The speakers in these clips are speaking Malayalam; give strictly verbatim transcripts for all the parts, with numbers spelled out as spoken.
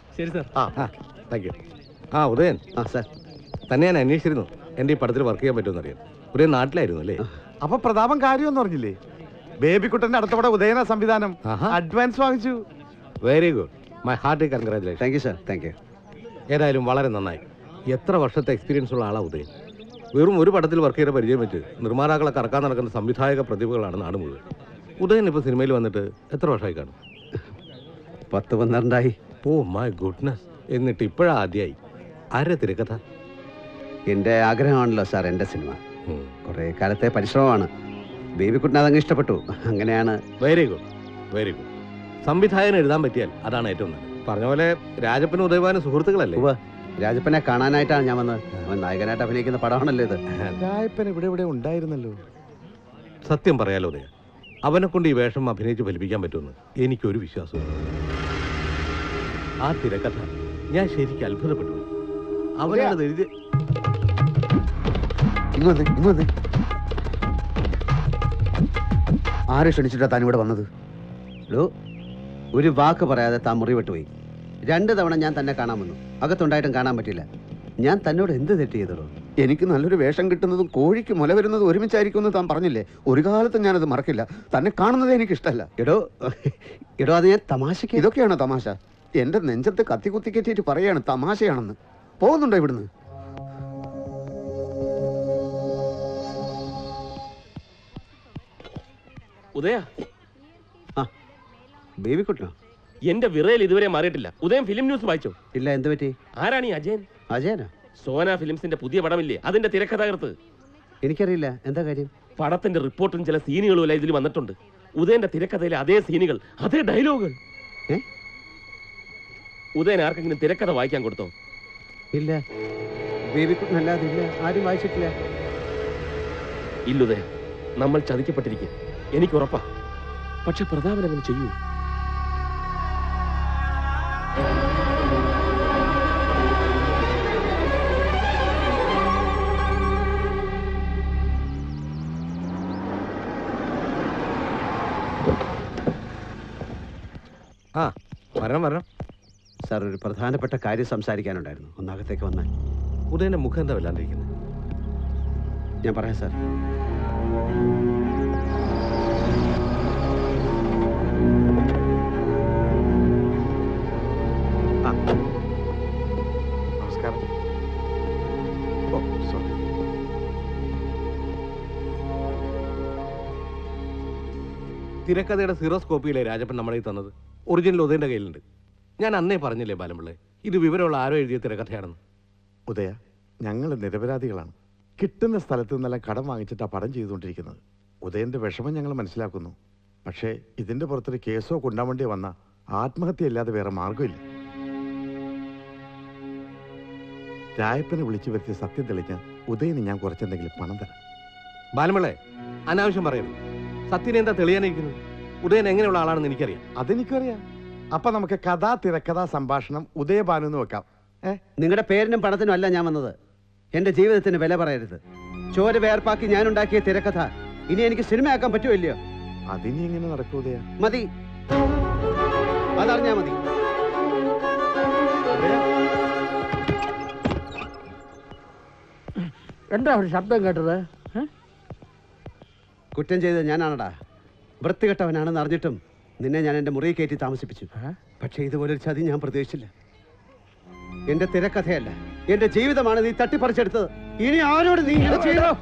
ശരി സാർ. ആ താങ്ക് യു. ആ ഉദയൻ. ആ സാർ. തന്നെ ഞാൻ അന്വേഷിച്ചിരുന്നു. എൻ്റെ ഈ പടത്തിൽ വർക്ക് ചെയ്യാൻ പറ്റുമെന്ന് അറിയാം. ഉദയൻ നാട്ടിലായിരുന്നു അല്ലേ? അപ്പൊ പ്രതാപം കാര്യമൊന്നും പറഞ്ഞില്ലേ? ബേബിക്കുട്ടന്റെ അടുത്തവിടെ ഉദയന സംവിധാനം അഡ്വാൻസ് വാങ്ങിച്ചു. Very good. My hearty congratulation. Thank you sir. Thank you. ഏതായാലും വളരെ നന്നായി. എത്ര വർഷത്തെ എക്സ്പീരിയൻസ് ഉള്ള ആളാണ് ഉദയൻ. വെറും ഒരു പടത്തിൽ വർക്ക് ചെയ്ത പരിചയം വെച്ച് നിർമ്മാതാക്കളെ കറക്കാൻ നടക്കുന്ന സംവിധായക പ്രതിഭകളാണ് നാട് മുഴുവൻ. ഉദയൻ ഇപ്പോൾ സിനിമയിൽ വന്നിട്ട് എത്ര വർഷമായി കാണും? പത്ത് പന്ത്രണ്ടായി. Oh my goodness. എന്നിട്ട് ഇപ്പോഴാ ആദ്യമായി. ആരുടെ തിരക്കഥ? എൻ്റെ ആഗ്രഹമാണല്ലോ സാർ എൻ്റെ സിനിമ. കുറേ കാലത്തെ പരിശ്രമമാണ്. ബേബിക്കുട്ടിന് അതങ്ങ് ഇഷ്ടപ്പെട്ടു. അങ്ങനെയാണ്. Very good, very good. സംവിധായകൻ എഴുതാൻ പറ്റിയാൽ അതാണ് ഏറ്റവും നല്ലത്. പറഞ്ഞ പോലെ രാജപ്പനും ഉദയവാനും സുഹൃത്തുക്കളല്ലേ? രാജപ്പനെ കാണാനായിട്ടാണ് ഞാൻ വന്നത്. അവൻ നായകനായിട്ട് അഭിനയിക്കുന്ന പടമാണല്ലോ ഇത്. രാജപ്പൻ ഇവിടെ ഇവിടെ ഉണ്ടായിരുന്നല്ലോ. സത്യം പറയാലോ ഉദയ, അവനെ കൊണ്ട് ഈ വേഷം അഭിനയിച്ച് ഫലിപ്പിക്കാൻ പറ്റുമെന്ന് എനിക്കൊരു വിശ്വാസമില്ല. ആ തിരക്കഥ ഞാൻ ശരിക്കും അത്ഭുതപ്പെട്ടു. അവനാണ് എഴുതി. ഇങ്ങോട്ട് ഇങ്ങോട്ട് ആരെ ക്ഷണിച്ചിട്ടാ താൻ ഇവിടെ വന്നത്? ഹലോ, ഒരു വാക്ക് പറയാതെ താൻ മുറി വിട്ടുപോയി. രണ്ട് തവണ ഞാൻ തന്നെ കാണാൻ വന്നു. അകത്തുണ്ടായിട്ടും കാണാൻ പറ്റില്ല. ഞാൻ തന്നോട് എന്ത് തെറ്റ് ചെയ്തോ? എനിക്ക് നല്ലൊരു വേഷം കിട്ടുന്നതും കോഴിക്ക് മുല വരുന്നതും ഒരുമിച്ചായിരിക്കും എന്ന് താൻ പറഞ്ഞില്ലേ? ഒരു കാലത്തും ഞാനത് മറക്കില്ല. തന്നെ കാണുന്നത് എനിക്ക് ഇഷ്ടമല്ല. എടോ എടോ അത് ഞാൻ തമാശക്ക്. ഇതൊക്കെയാണോ തമാശ? എന്റെ നെഞ്ചത്ത് കത്തി കുത്തി കെറ്റിയിട്ട് പറയാണ് തമാശയാണെന്ന്. പോകുന്നുണ്ടോ ഇവിടുന്ന്? ഉദയ. ആ ബേബിക്കുട്ടനോ? എന്റെ വിറയിൽ ഇതുവരെ മാറിയിട്ടില്ല. ഉദയം ഫിലിം ന്യൂസ് വായിച്ചോ? ഇല്ല. എന്ത് പറ്റി? ആരാണ് ഈ അജയൻ? അജയനാ? സോന ഫിലിംസിന്റെ പുതിയ പടമില്ലേ, അതിന്റെ തിരക്കഥാകൃത്ത്. എനിക്കറിയില്ല. എന്താ കാര്യം? പടത്തിന്റെ റിപ്പോർട്ടും ചില സീനുകളും എല്ലാം ഇതിൽ വന്നിട്ടുണ്ട്. ഉദയന്റെ തിരക്കഥയിലെ അതേ സീനുകൾ, അതേ ഡയലോഗുകൾ. ഉദയൻ ആർക്കെങ്കിലും തിരക്കഥ വായിക്കാൻ കൊടുത്തോ? ഇല്ല. ബേബിക്കുട്ടനല്ലാതെ ഇല്ല, ആരും വായിച്ചിട്ടില്ല. ഇല്ലുദയ, നമ്മൾ ചതിക്കപ്പെട്ടിരിക്കും. എനിക്ക് ഉറപ്പാ. പക്ഷെ പ്രതാപൻ അങ്ങനെ ചെയ്യൂ? ആ വരണം വരണം. സാർ, ഒരു പ്രധാനപ്പെട്ട കാര്യം സംസാരിക്കാനുണ്ടായിരുന്നു. ഒന്നകത്തേക്ക് വന്നാൽ. ഉദയന്റെ മുഖം എന്താ വല്ലാണ്ടിരിക്കുന്നത്? ഞാൻ പറയാം സാർ. നമസ്കാരം. ഓ സോറി. തിരക്കഥയുടെ സീറോസ്കോപ്പിയിലെ രാജപ്പൻ നമ്മളെ തന്നത് ഒറിജിനൽ ഉദയന്റെ കയ്യിലുണ്ട്. ഞാൻ അന്നേ പറഞ്ഞില്ലേ ബാലമ്പിള്ളേ, ഇത് വിവരമുള്ള ആരോ എഴുതിയ തിരക്കഥയാണെന്ന്. ഉദയ, ഞങ്ങൾ നിരപരാധികളാണ്. കിട്ടുന്ന സ്ഥലത്ത് നിന്നെല്ലാം കടം വാങ്ങിച്ചിട്ടാണ് പടം ചെയ്തുകൊണ്ടിരിക്കുന്നത്. ഉദയന്റെ വിഷമം ഞങ്ങൾ മനസ്സിലാക്കുന്നു. പക്ഷേ ഇതിന്റെ പുറത്തൊരു കേസോ കൊണ്ടാവേണ്ടി വന്ന ആത്മഹത്യയല്ലാതെ വേറെ മാർഗമില്ല. രായപ്പനെ വിളിച്ചു വരുത്തിയ സത്യം തെളിഞ്ഞ ഉദയന് ഞാൻ കുറച്ചെന്തെങ്കിലും പണം തരാം. ബാലമ്പിള്ളേ, അനാവശ്യം പറയരുത്. സത്യനെ എന്താ തെളിയാനിരിക്കുന്നത്? ഉദയൻ എങ്ങനെയുള്ള ആളാണെന്ന് എനിക്കറിയാം. അതെനിക്കറിയാം. അപ്പൊ നമുക്ക് കഥാ തിരക്കഥാ സംഭാഷണം ഉദയഭാനു എന്ന് വെക്കാം. ഏ നിങ്ങളുടെ പേരിനും പണത്തിനും അല്ല ഞാൻ വന്നത്. എന്റെ ജീവിതത്തിന് വില പറയരുത്. ചോര വേർപ്പാക്കി ഞാൻ ഉണ്ടാക്കിയ തിരക്കഥ ഇനി എനിക്ക് സിനിമയാക്കാൻ പറ്റുമോ ഇല്ലയോ? അതിനി എങ്ങനെ നടക്കൂ ഉദയ? മതി, അതറിഞ്ഞാ മതി. എന്താ ഒരു ശബ്ദം കേട്ടത്? കുറ്റം ചെയ്തത് ഞാനാണടാ. വൃത്തികെട്ടവനാണെന്ന് അറിഞ്ഞിട്ടും നിന്നെ ഞാൻ എന്റെ മുറിയിൽ കയറ്റി താമസിപ്പിച്ചു. പക്ഷേ ഇതുപോലൊരു ചതി ഞാൻ പ്രതീക്ഷിച്ചില്ല. എന്റെ തിരക്കഥയല്ല, എന്റെ ജീവിതമാണ് നീ തട്ടിപ്പറിച്ചെടുത്തത്. ഇനി ആരോട് നീ ഇങ്ങനെ ചെയ്തോ?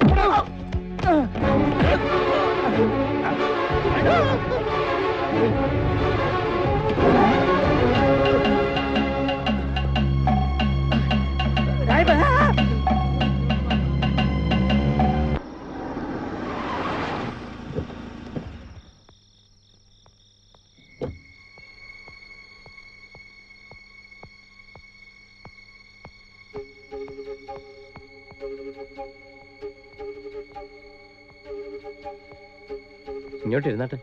ഇങ്ങോട്ട് ഇരുന്നാട്ടെ.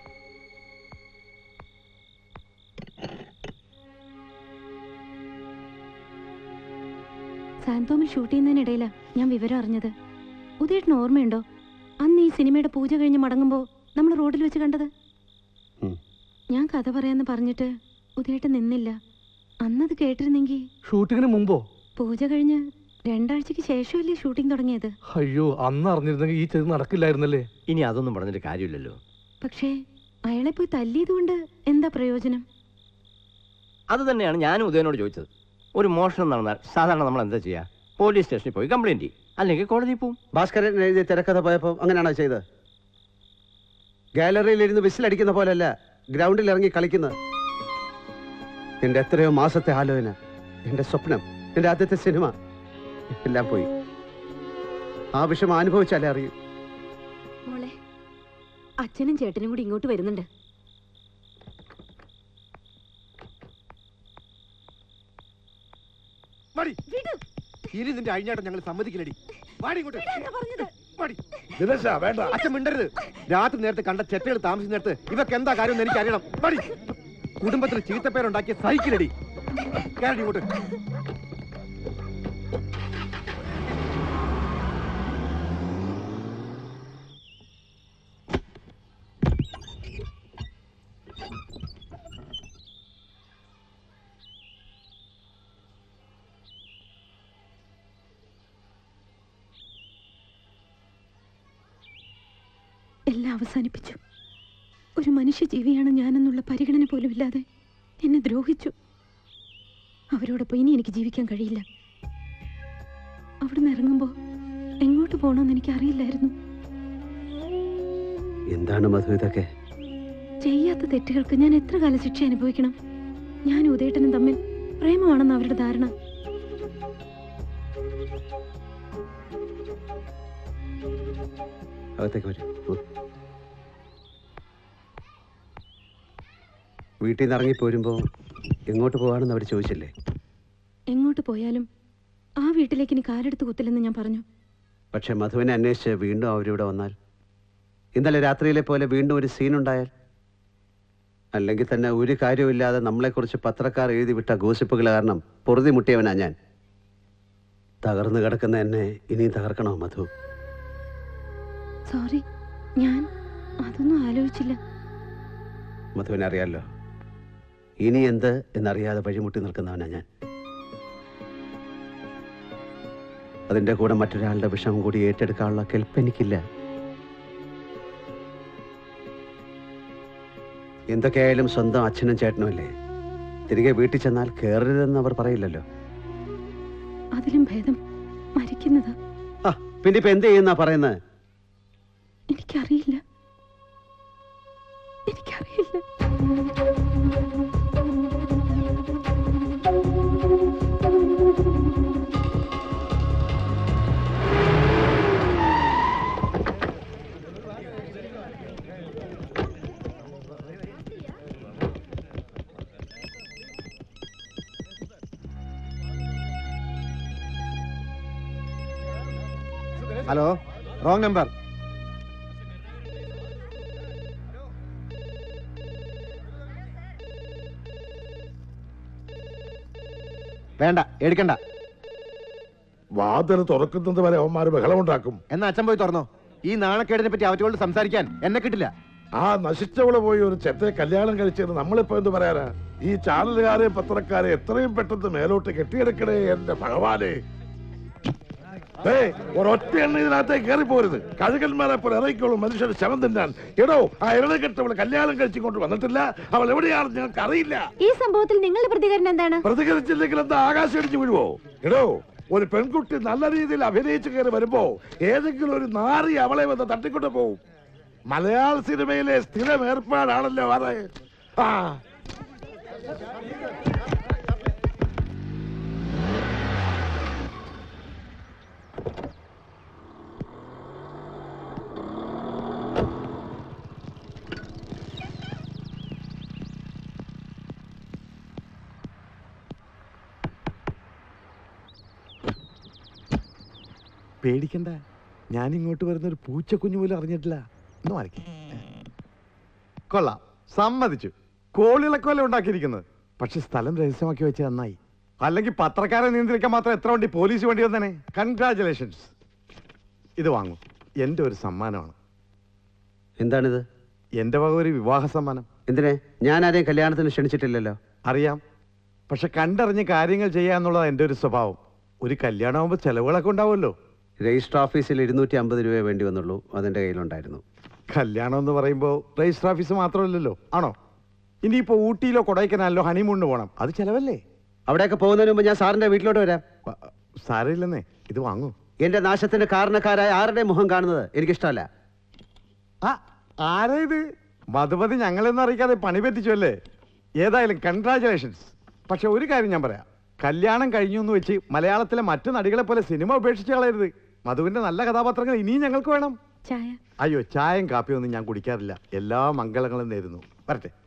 സാന്തോമിൽ ഷൂട്ട് ചെയ്യുന്നതിനിടയിലാ ഞാൻ വിവരം അറിഞ്ഞത്. ഉദയേട്ടന് ഓർമ്മയുണ്ടോ അന്ന് ഈ സിനിമയുടെ പൂജ കഴിഞ്ഞ് മടങ്ങുമ്പോൾ നമ്മൾ റോഡിൽ വെച്ച് കണ്ടത്? ഞാൻ കഥ പറയാന്ന് പറഞ്ഞിട്ട് ഉദയേട്ടൻ നിന്നില്ല. അന്നത് കേട്ടിരുന്നെങ്കിൽ. ഷൂട്ടിങ്ങിന് മുമ്പോ? പൂജ കഴിഞ്ഞ് രണ്ടാഴ്ചക്ക് ശേഷമല്ലേ ഷൂട്ടിംഗ് തുടങ്ങിയത്. അയ്യോ, അന്ന് അറിഞ്ഞിരുന്നെങ്കിൽ ഈ ചെറിയ നടക്കില്ലായിരുന്നല്ലേ. ഇനി അതൊന്നും പറഞ്ഞിട്ട് കാര്യമില്ലല്ലോ. പക്ഷേ അയാളെ പോയി തല്ലിയത് കൊണ്ട് എന്താ പ്രയോജനം? അത് തന്നെയാണ് ഞാനും ഉദയനോട് ചോദിച്ചത്. ഒരു മോഷണം നടന്നാൽ സാധാരണ നമ്മൾ എന്താ ചെയ്യുക? പോലീസ് സ്റ്റേഷനിൽ പോയി കംപ്ലൈന്റ് ചെയ്യും, അല്ലെങ്കിൽ കോടതിയിൽ പോവും. ഭാസ്കരൻ എഴുതിയ തിരക്കഥ പോയപ്പോൾ അങ്ങനെയാണോ ചെയ്തത്? ഗാലറിയിൽ ഇരുന്ന് വിസിലടിക്കുന്ന പോലെയല്ല ഗ്രൗണ്ടിൽ ഇറങ്ങി കളിക്കുന്നത്. എൻ്റെ എത്രയോ മാസത്തെ ആലോചന, എൻ്റെ സ്വപ്നം, എൻ്റെ ആദ്യത്തെ സിനിമ എല്ലാം പോയി. ആ വിഷമം അനുഭവിച്ചാലേ അറിയൂ. മോളെ, അച്ഛനും ചേട്ടനും കൂടി ഇങ്ങോട്ട് വരുന്നുണ്ട്. ഇനി നിന്റെ അഴിഞ്ഞാട്ടം ഞങ്ങൾ സമ്മതിക്കില്ലടി. അച്ഛൻ മിണ്ടരുത്. രാത്രി നേരത്തെ കണ്ട ചെറ്റകൾ താമസിക്കുന്ന നേരത്ത് ഇവർക്ക് എന്താ കാര്യം എനിക്ക് അറിയണം. മടി കുടുംബത്തിൽ ചീത്തപ്പേരുണ്ടാക്കിയ സഹിക്കില്ലടി. കേരള ഇങ്ങോട്ട്. എല്ലാം അവസാനിപ്പിച്ചു. ഒരു മനുഷ്യജീവിയാണ് ഞാനെന്നുള്ള പരിഗണന പോലും ഇല്ലാതെ എന്നെ ദ്രോഹിച്ചു. അവരോടൊപ്പം ഇനി എനിക്ക് ജീവിക്കാൻ കഴിയില്ല. അവിടുന്ന് ഇറങ്ങുമ്പോൾ എങ്ങോട്ട് പോകണമെന്ന് എനിക്ക് അറിയില്ലായിരുന്നു. എന്താണ് മധു ഇതൊക്കെ? ചെയ്യാത്ത തെറ്റുകൾക്ക് ഞാൻ എത്ര കാലം ശിക്ഷ അനുഭവിക്കണം? ഞാൻ ഉദയേട്ടനും തമ്മിൽ പ്രേമമാണെന്ന് അവരുടെ ധാരണ. അകത്തേക്ക് വരും. വീട്ടിൽ നിന്ന് ഇറങ്ങിപ്പോരുമ്പോൾ എങ്ങോട്ട് പോകാണെന്ന് അവർ ചോദിച്ചില്ലേ? എങ്ങോട്ട് പോയാലും ആ വീട്ടിലേക്ക് ഇനി കാലെടുത്ത് കുത്തില്ലെന്ന് ഞാൻ പറഞ്ഞു. പക്ഷെ മധുവിനെ അന്വേഷിച്ച് വീണ്ടും അവരിവിടെ വന്നാൽ, ഇന്നലെ രാത്രിയിലെ പോലെ വീണ്ടും ഒരു സീനുണ്ടായാൽ, അല്ലെങ്കിൽ തന്നെ ഒരു കാര്യമില്ലാതെ നമ്മളെക്കുറിച്ച് പത്രക്കാർ എഴുതി വിട്ട ഗോസിപ്പുകൾ കാരണം പൊറുതി മുട്ടിയവനാ ഞാൻ. തകർന്നു കിടക്കുന്ന എന്നെ ഇനിയും തകർക്കണോ മധു? സോറി, ഞാൻ അതൊന്നും ആലോചിച്ചില്ല. മധുവിനെ അറിയാലോ, ഇനി എന്ത് എന്നറിയാതെ വഴിമുട്ടി നിൽക്കുന്നവനാ ഞാൻ. അതിൻ്റെ കൂടെ മറ്റൊരാളുടെ വിഷമം കൂടി ഏറ്റെടുക്കാനുള്ള കെൽപ്പ് എനിക്കില്ല. എന്തൊക്കെയായാലും സ്വന്തം അച്ഛനും ചേട്ടനും അല്ലേ. തിരികെ വീട്ടിൽ ചെന്നാൽ കയറരുതെന്ന് അവർ പറയില്ലല്ലോ. അതിലും ഭേദം മരിക്കുന്നത്. ആ പിന്നെ ഇപ്പൊ എന്ത് ചെയ്യുന്നാ പറയുന്നത്? എനിക്കറിയില്ല, എനിക്കറിയില്ല. Hello, wrong number. വേണ്ട, എടുക്കണ്ട. വാതിൽ തുറക്കുന്നത് വരെ അവന്മാര് ബഹളമുണ്ടാക്കും. എന്നാ അച്ഛൻ പോയി തുറന്നോ. ഈ നാണക്കേടിനെ പറ്റി അവറ്റോട് സംസാരിക്കാൻ എന്നെ കിട്ടില്ല. ആ നശിച്ചവള് പോയി ഒരു ചെത്തെ കല്യാണം കഴിച്ചത് നമ്മളിപ്പോ എന്ത് പറയാനാ? ഈ ചാനലുകാരെ പത്രക്കാരെ എത്രയും പെട്ടെന്ന് മേലോട്ട് കെട്ടിയെടുക്കണേ എന്റെ ഭഗവാനെ. ഒരൊറ്റ എണ്ണ ഇതിനകത്തേക്ക് കയറി പോരുത്. കഴുകന്മാരെ പോലെ ഇറങ്ങിക്കോളും മനുഷ്യർ ശവം തിന്നാൻ. എടോ, ആ ഇറങ്ങിക്കെട്ടവള് കല്യാണം കഴിച്ചുകൊണ്ട് വന്നിട്ടില്ല. അവൾ എവിടെയാണെന്ന് ഞങ്ങൾക്ക് അറിയില്ല. ഈ സംഭവത്തിൽ നിങ്ങളുടെ പ്രതികരണം എന്താണ്? പ്രതികരിച്ചില്ലെങ്കിൽ എന്താ ആകാശം ഇടിച്ചു വീഴുവോ? എടോ, ഒരു പെൺകുട്ടി നല്ല രീതിയിൽ അഭിനയിച്ചു കയറി വരുമ്പോ ഏതെങ്കിലും ഒരു നാറി അവളെ വന്ന് തട്ടിക്കൊണ്ട് പോവും. മലയാള സിനിമയിലെ സ്ഥിരം ഏർപ്പാടാണല്ലോ അത്. ആ പേടിക്കണ്ട, ഞാൻ ഇങ്ങോട്ട് വരുന്ന ഒരു പൂച്ചക്കുഞ്ഞു പോലും അറിഞ്ഞിട്ടില്ല. ഒന്നും ആരൊക്കെ കൊള്ളാം, സമ്മതിച്ചു. കോളിളക്കമല്ലേ ഉണ്ടാക്കിയിരിക്കുന്നത്. പക്ഷെ സ്ഥലം രഹസ്യമാക്കി വെച്ച് നന്നായി. അല്ലെങ്കിൽ പത്രക്കാരെ നിയന്ത്രിക്കാൻ മാത്രം എത്ര വണ്ടി പോലീസ് വണ്ടി വന്നേ. കൺഗ്രാചുലേഷൻസ്. ഇത് വാങ്ങൂ, എന്റെ ഒരു സമ്മാനമാണ്. എന്താണിത്? എന്റെ വക ഒരു വിവാഹ സമ്മാനം. എന്തിനെ? ഞാൻ ആരെയും കല്യാണത്തിന് ക്ഷണിച്ചിട്ടില്ലല്ലോ. അറിയാം, പക്ഷെ കണ്ടറിഞ്ഞ് കാര്യങ്ങൾ ചെയ്യാന്നുള്ളത് എൻ്റെ ഒരു സ്വഭാവം. ഒരു കല്യാണമാകുമ്പോൾ ചെലവുകളൊക്കെ ഉണ്ടാവുമല്ലോ. രജിസ്റ്റർ ഓഫീസിൽ ഇരുന്നൂറ്റി അമ്പത് രൂപ വേണ്ടി വന്നുള്ളൂ, അതെൻ്റെ കയ്യിലുണ്ടായിരുന്നു. കല്യാണം എന്ന് പറയുമ്പോൾ രജിസ്റ്റർ ഓഫീസ് മാത്രമല്ലല്ലോ, ആണോ? ഇനിയിപ്പോൾ ഊട്ടിയിലോ കൊടൈക്കനാലിലോ ഹണിമൂണിന് പോകണം, അത് ചെലവല്ലേ? അവിടെയൊക്കെ പോകുന്നതിന് മുമ്പ് ഞാൻ സാറിൻ്റെ വീട്ടിലോട്ട് വരാം. സാരമില്ലെന്നേ, ഇത് വാങ്ങൂ. എൻ്റെ നാശത്തിന് കാരണക്കാരായ ആരുടെ മുഖം കാണുന്നത് എനിക്കിഷ്ടമല്ല. ആ ആരാ ഇത്? മധുമതി ഞങ്ങളെന്ന് അറിയിക്കാതെ പണി പറ്റിച്ചു അല്ലേ? ഏതായാലും കൺഗ്രാചുലേഷൻസ്. പക്ഷെ ഒരു കാര്യം ഞാൻ പറയാം, കല്യാണം കഴിഞ്ഞു എന്ന് വെച്ച് മലയാളത്തിലെ മറ്റു നടികളെ പോലെ സിനിമ ഉപേക്ഷിച്ച് കളയരുത്. മധുവിന്റെ നല്ല കഥാപാത്രങ്ങൾ ഇനിയും ഞങ്ങൾക്ക് വേണം. ചായ? അയ്യോ, ചായയും കാപ്പിയൊന്നും ഞാൻ കുടിക്കാറില്ല. എല്ലാ മംഗളങ്ങളും നേരുന്നു. വരട്ടെ.